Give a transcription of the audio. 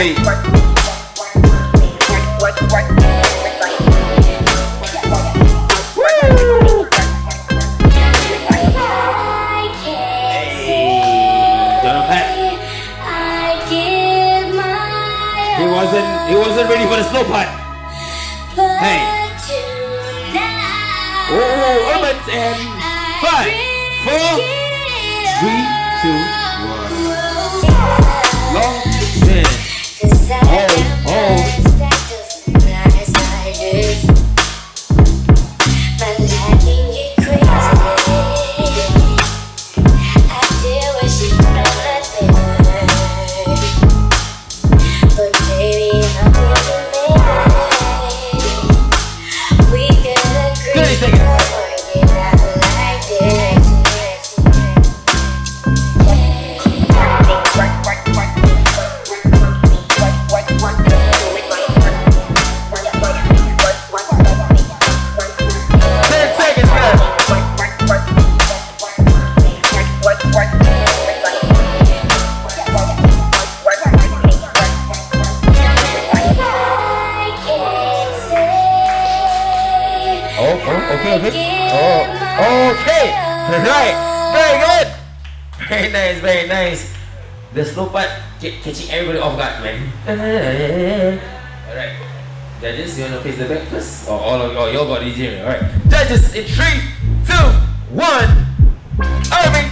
Hey. He wasn't ready for the slow part. Hey. Oh, Irving and 5, 4, 3, 2, 1. Long distance. Oh. Okay. Right. Very good. Very nice. The slow part catching everybody off guard, man. Alright. Judges, you wanna face the back first? Or all of you all got easier. Alright. Judges in 3, 2, 1. Irving.